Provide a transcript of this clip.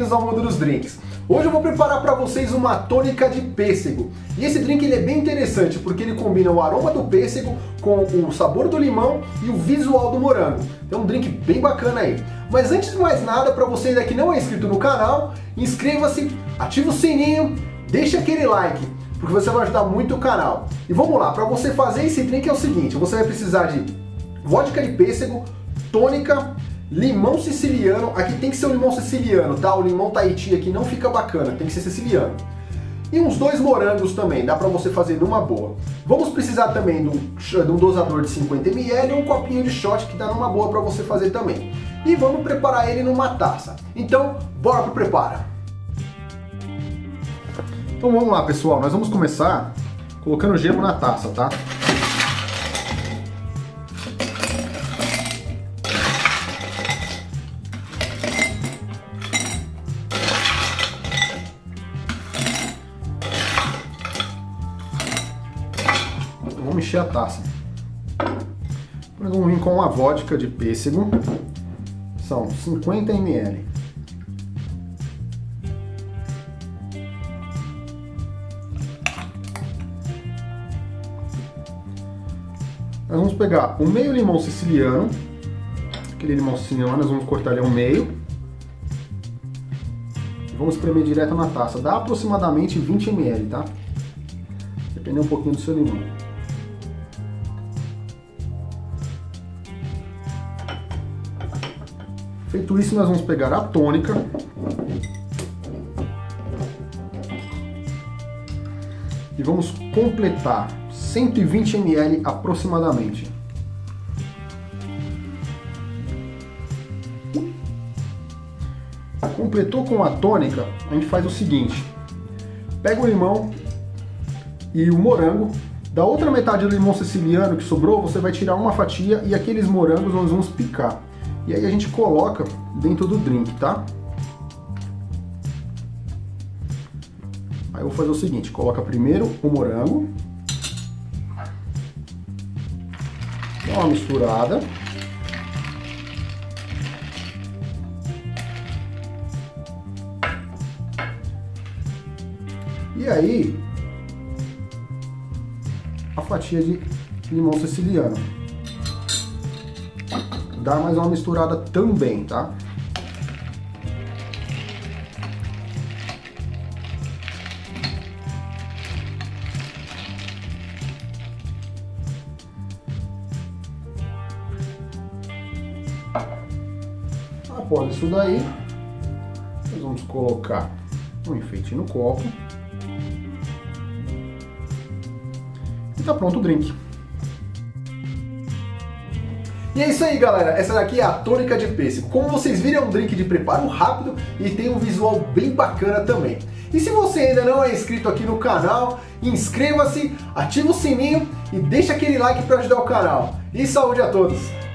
bem-vindos ao mundo dos drinks. Hoje eu vou preparar para vocês uma tônica de pêssego. E esse drink ele é bem interessante porque ele combina o aroma do pêssego com o sabor do limão e o visual do morango. É um drink bem bacana aí. Mas antes de mais nada, para você ainda que não é inscrito no canal, inscreva-se, ative o sininho, deixe aquele like, porque você vai ajudar muito o canal. E vamos lá, para você fazer esse drink é o seguinte, você vai precisar de vodka de pêssego, tônica, limão siciliano, aqui tem que ser o limão siciliano, tá? O limão Tahiti aqui não fica bacana, tem que ser siciliano. E uns 2 morangos também, dá pra você fazer numa boa. Vamos precisar também de um dosador de 50 ml e um copinho de shot que dá numa boa pra você fazer também. E vamos preparar ele numa taça. Então, bora pro preparo! Então vamos lá, pessoal, nós vamos começar colocando gelo na taça, tá? Vamos encher a taça. Nós vamos vir com a vodka de pêssego. São 50 ml. Nós vamos pegar o meio limão siciliano. Aquele limão siciliano, nós vamos cortar ele ao meio. E vamos espremer direto na taça. Dá aproximadamente 20 ml, tá? Depende um pouquinho do seu limão. Feito isso, nós vamos pegar a tônica. E vamos completar 120 ml aproximadamente. Completou com a tônica, a gente faz o seguinte. Pega o limão e o morango. Da outra metade do limão siciliano que sobrou, você vai tirar uma fatia e aqueles morangos nós vamos picar. E aí a gente coloca dentro do drink, tá? Aí eu vou fazer o seguinte, coloca primeiro o morango. Dá uma misturada. E aí, a fatia de limão siciliano. Dá mais uma misturada também, tá? Após isso daí, nós vamos colocar um enfeite no copo. E tá pronto o drink. E é isso aí, galera, essa daqui é a tônica de pêssego. Como vocês viram, é um drink de preparo rápido e tem um visual bem bacana também. E se você ainda não é inscrito aqui no canal, inscreva-se, ativa o sininho e deixa aquele like para ajudar o canal. E saúde a todos!